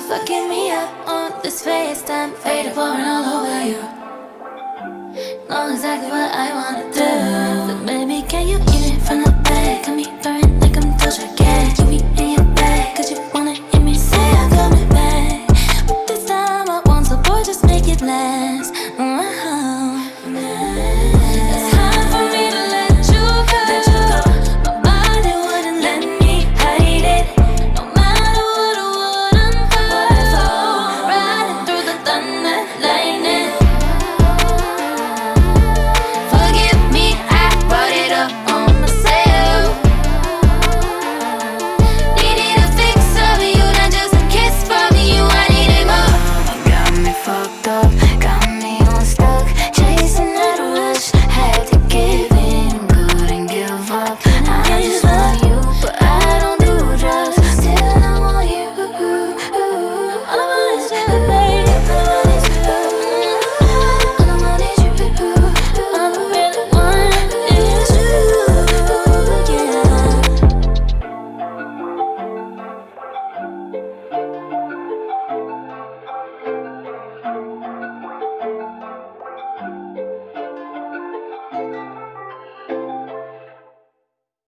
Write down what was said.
fucking me up on this FaceTime, faded pouring all over you. Know exactly what I wanna do, but baby, can you eat it from the back? Got me burning like I'm Doja Cat.